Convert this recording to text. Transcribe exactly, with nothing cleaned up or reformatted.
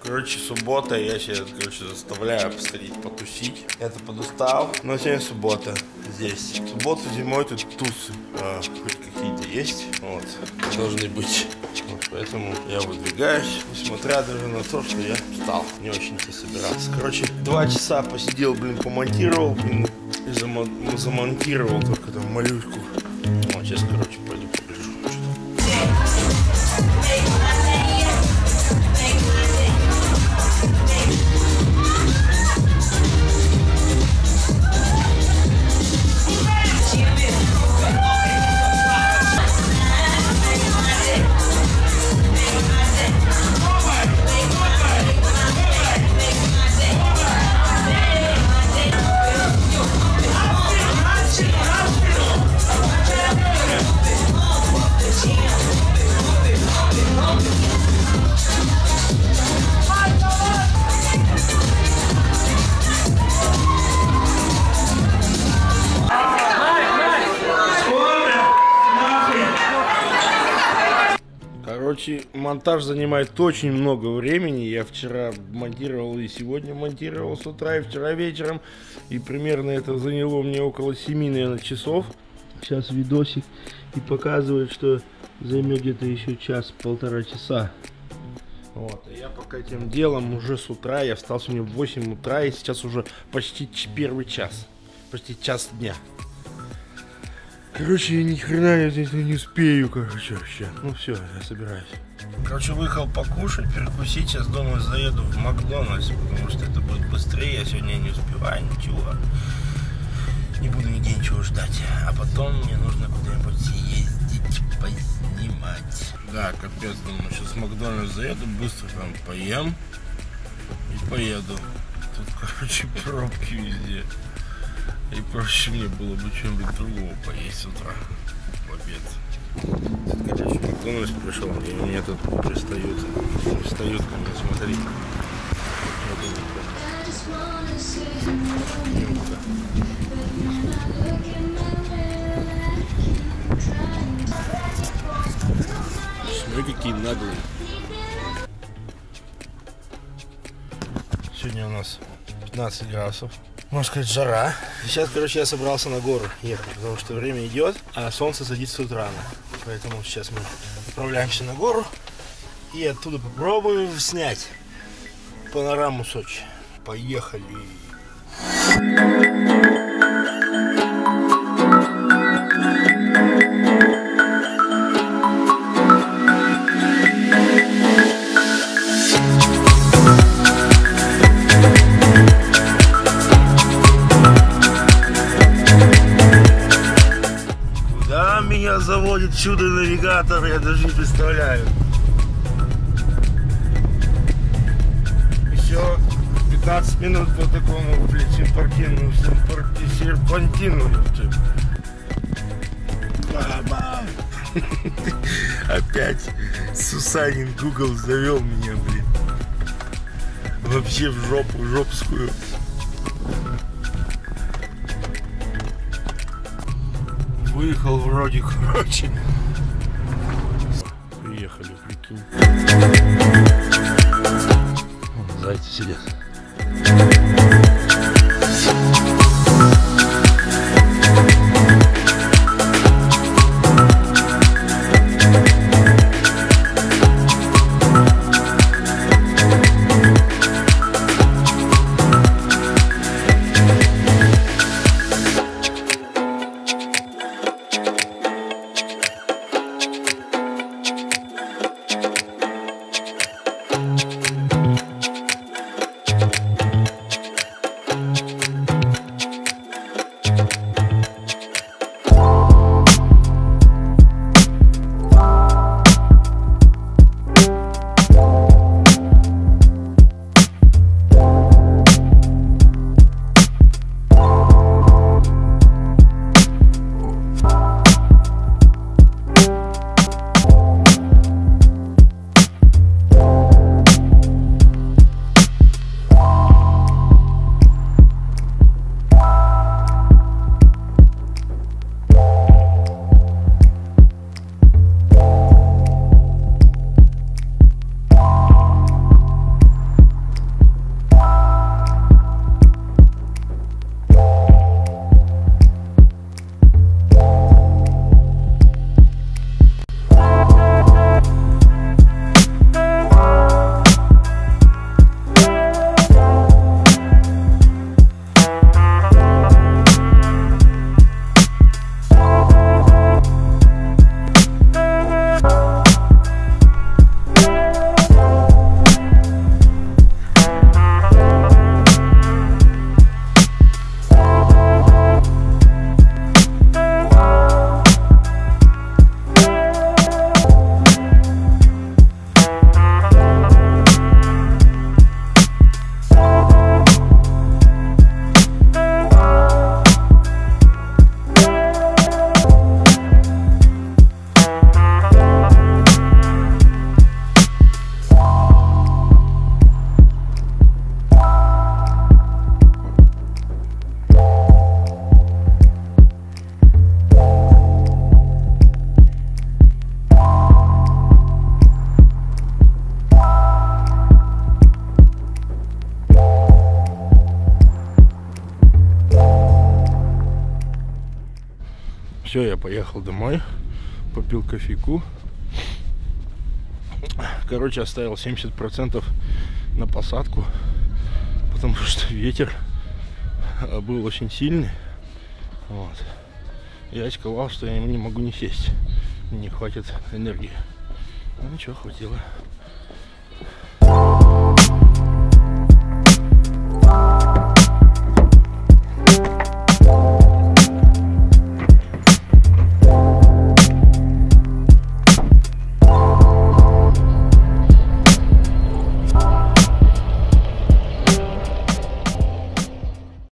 Короче, суббота, я сейчас, короче, заставляю посходить потусить. Я-то подустал, но сегодня суббота здесь. В субботу зимой тут тусы а, хоть какие-то есть, вот, должны быть. Вот, поэтому я выдвигаюсь, несмотря даже на то, что я устал, не очень-то собирался. Короче, два часа посидел, блин, помонтировал, блин, и замон замонтировал только там малюшку. Вот, сейчас, короче, пойду погляжу. Короче, монтаж занимает очень много времени. Я вчера монтировал и сегодня монтировал с утра, и вчера вечером. И примерно это заняло мне около семи, наверное, часов. Сейчас видосик и показывает, что займет где-то еще час-полтора часа. Вот, а я пока этим делом уже с утра, я встал сегодня в восемь утра, и сейчас уже почти первый час. Почти час дня. Короче, я ни хрена я здесь не успею, короче, вообще. Ну все, я собираюсь. Короче, выехал покушать, перекусить. Сейчас дома заеду в Макдональдс, потому что это будет быстрее. Я сегодня не успеваю ничего. Не буду нигде ничего ждать. А потом мне нужно куда-нибудь съездить, поснимать. Да, капец, думаю, сейчас в Макдональдс заеду, быстро там поем и поеду. Тут, короче, пробки везде. И проще мне было бы чем-нибудь другого поесть с утра в обед. Тут, короче, Макдональдс пришел, и мне тут пристают, пристают ко мне, смотри. Смотри, какие наглые. Сегодня у нас пятнадцать градусов. Можно сказать, жара. Сейчас, короче, я собрался на гору ехать, потому что время идет, а солнце садится с утра. Поэтому сейчас мы отправляемся на гору и оттуда попробуем снять панораму Сочи. Поехали! Заводит чудо-навигатор, я даже не представляю. Еще пятнадцать минут по такому, блядь, серпантину, серпантину. Опять Сусанин Google завел меня, блин. Вообще в жопу, жопскую. Выехал вроде, короче. Приехали, прикинь. Вон, зайцы сидят. Все, я поехал домой, попил кофейку. Короче, оставил семьдесят процентов на посадку, потому что ветер был очень сильный. Вот. Я сказал, что я не могу не сесть, не хватит энергии. Ну ничего, хватило.